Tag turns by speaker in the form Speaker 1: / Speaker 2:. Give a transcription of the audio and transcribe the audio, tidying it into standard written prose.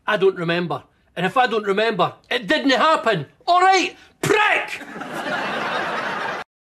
Speaker 1: I don't remember. And if I don't remember, it didn't happen. All right, prick!